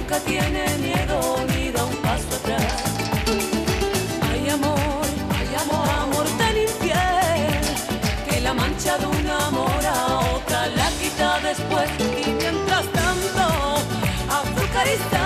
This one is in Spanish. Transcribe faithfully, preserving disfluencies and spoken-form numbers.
nunca tiene miedo ni da un paso atrás. Hay amor, hay amor, amor tan infiel que la mancha de un amor a otra la quita después. Y mientras tanto, azúcar y sal